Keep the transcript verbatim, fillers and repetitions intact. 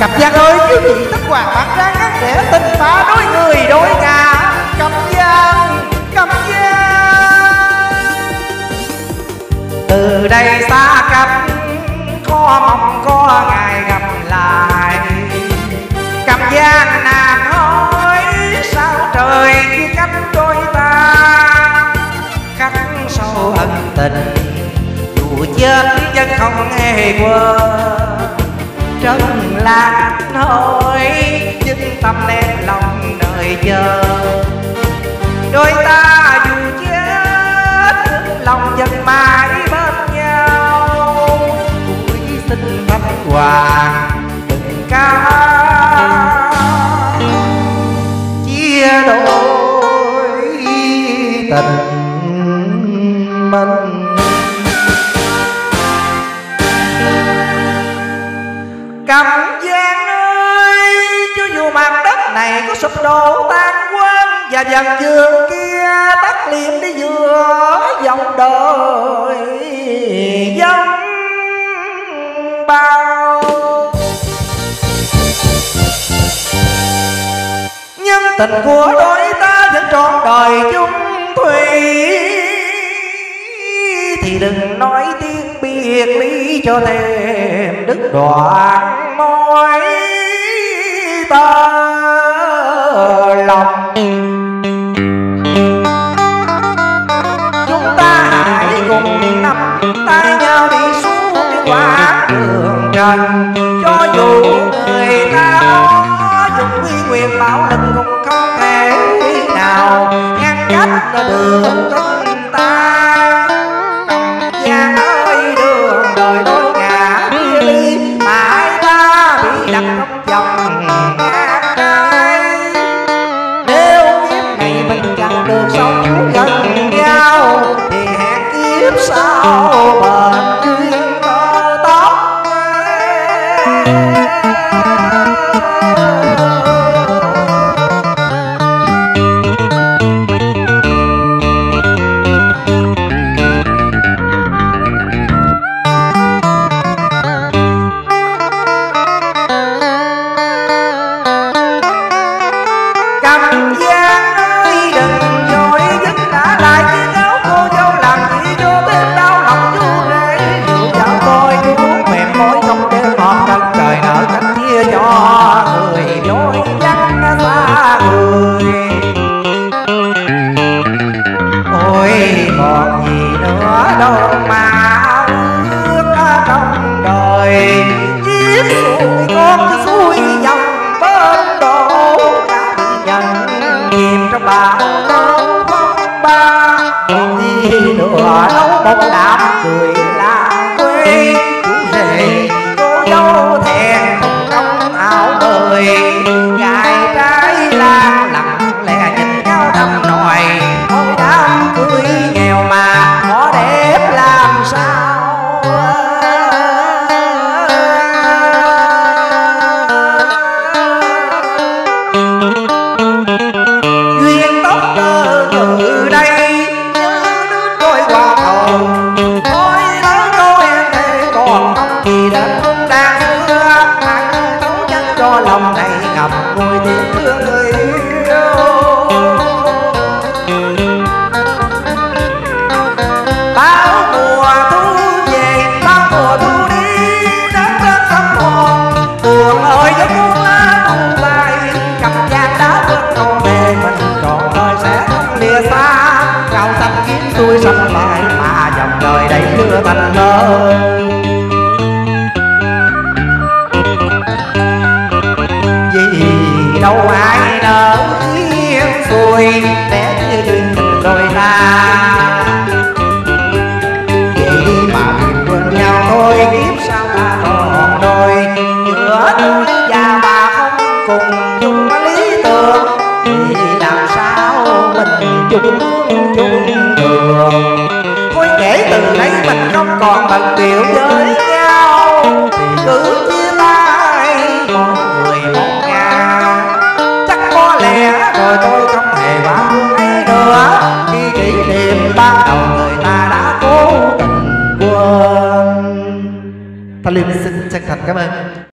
Cẩm Giang ơi, cái gì tất hoàng bạc ra ngắn để tình ta đôi người đôi ngà. Cẩm Giang, Cẩm Giang, từ đây xa cách có mong có ngày gặp lại. Cẩm Giang nàng hỏi sao trời chia cách đôi ta, khắc sâu ân tình dù chết vẫn không hề quên. Trần lạc hỏi chính tâm nén lòng đời chờ, đôi ta dù chết lòng vẫn mãi bên nhau. Cuối xin thánh hoàng tình ca chia đôi tình mình. Cẩm Giang ơi, cho dù mặt đất này có sụp đổ tan quang và dần dương kia tắt liệm đi giữa dòng đời dòng bao, nhân tình của đôi ta vẫn trọn đời chung thủy. Thì đừng nói tiếng biệt ly cho thêm đứt đoạn mối tơ lòng. Chúng ta hãy cùng nắm tay nhau đi xuống những quãng đường trần, cho dù người ta có dùng uy quyền bạo lực cũng không thể nào ngăn cách đường chúng ta. Giang ơi, đường đời đôi ngả chia ly mãi ta bị đặt trong vòng ngàn cái. Nếu kiếp này mình chẳng được sống gần nhau thì hẹn kiếp sau bền duyên tơ tóc. Còn gì nữa đâu mà ước trong đời, chiếc xuôi con cứ xuôi dòng bên đổ dần chìm trong bão tố phong ba. Còn gì nữa đâu một đám cười làm quê chú rể cô dâu thẹn thùng trong áo bời, gài trái lan lặng lẽ nhìn nhau thầm nòi. Ôi đám cưới nghèo mà có đẹp làm sao, duyên tóc tơ từ đây như nước trôi qua cầu. Ôi nói câu em đây còn không thì đến không đang xưa, ăn thấu chân cho lòng này ngập ngùi tiếng thương người yêu. Bao mùa thu về, bao mùa thu đi, đất đất sông hồn buồn ơi giấc buông lá thu bay. Cẩm Giang đã bước không về mình trọn đời sẽ không lìa xa. Cao xanh kiếm xuôi sông lại mà dòng đời đây chưa thành mơ. Vì đâu ai nỡ yên xuôi để như duyên tình đôi ta. Vậy mà mình quên nhau thôi, kiếp sau ta còn đôi. Giữa tôi và bà không cùng chung lý tưởng thì làm sao mình chung chung đường. Thôi kể từ đây mình không còn bận biểu với nhau thì cứ chia tay mỗi người một ngả. Chắc có lẽ rồi tôi không hề quá thương ấy nữa, khi kỷ niệm ban đầu người ta đã cố tình quên. Thanh Liêm xin chân thành cảm ơn.